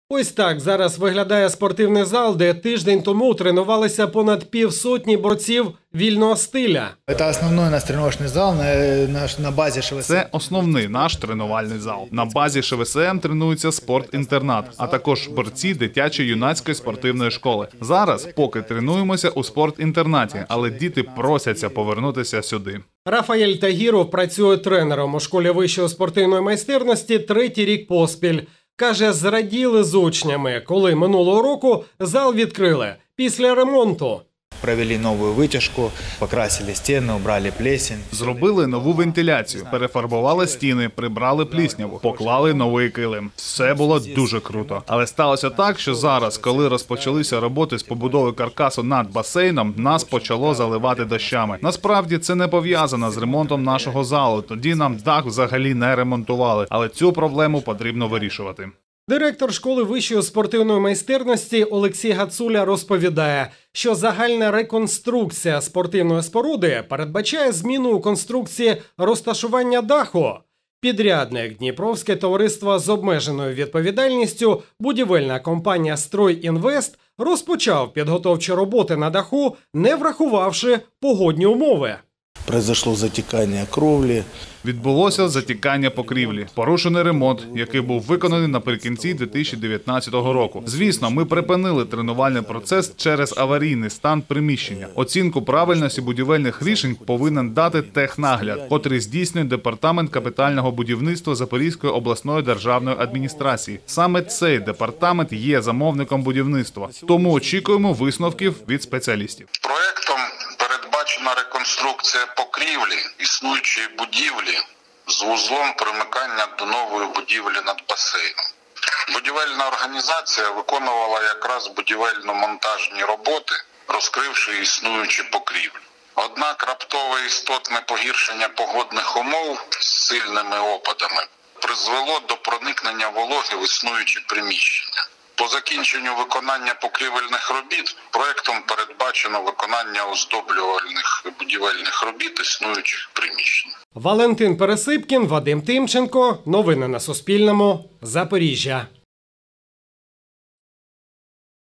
Ось так зараз виглядає спортивний зал, де тиждень тому тренувалися понад півсотні борців вільного стиля. Це основний наш тренувальний зал на базі ШВСМ. Це основний наш тренувальний зал. На базі ШВСМ тренується спортінтернат, а також борці дитячо-юнацької спортивної школи. Зараз поки тренуємося у спортінтернаті, але діти просяться повернутися сюди. Рафаель Тагіров працює тренером у школі вищої спортивної майстерності третій рік поспіль. Каже, зраділи з учнями, коли минулого року зал відкрили після ремонту. Провели нову витяжку, покрасили стіни, убрали плесень. Зробили нову вентиляцію, перефарбували стіни, прибрали плісняву, поклали новий килим. Все було дуже круто. Але сталося так, що зараз, коли розпочалися роботи з побудови каркасу над басейном, нас почало заливати дощами. Насправді це не пов'язано з ремонтом нашого залу, тоді нам дах взагалі не ремонтували. Але цю проблему потрібно вирішувати. Директор школи вищої спортивної майстерності Олексій Гацуля розповідає, що загальна реконструкція спортивної споруди передбачає зміну у конструкції розташування даху. Підрядник Дніпровське товариство з обмеженою відповідальністю будівельна компанія «Стройінвест» розпочав підготовчі роботи на даху, не врахувавши погодні умови. Произошло затікання кровлі. Відбулося затікання покрівлі, порушений ремонт, який був виконаний наприкінці 2019 року. Звісно, ми припинили тренувальний процес через аварійний стан приміщення. Оцінку правильності будівельних рішень повинен дати технагляд, котрий здійснює Департамент капітального будівництва Запорізької обласної державної адміністрації. Саме цей департамент є замовником будівництва. Тому очікуємо висновків від спеціалістів. Проектом передбачена реконструкція покрівлі існуючої будівлі з вузлом примикання до нової будівлі над басейном. Будівельна організація виконувала якраз будівельно-монтажні роботи, розкривши існуючі покрівлі. Однак раптове істотне погіршення погодних умов з сильними опадами призвело до проникнення вологи в існуючі приміщення. По закінченню виконання покрівельних робіт проектом передбачено виконання оздоблювальних будівельних робіт існуючих приміщень. Валентин Пересипкін, Вадим Тимченко. Новини на Суспільному. Запоріжжя.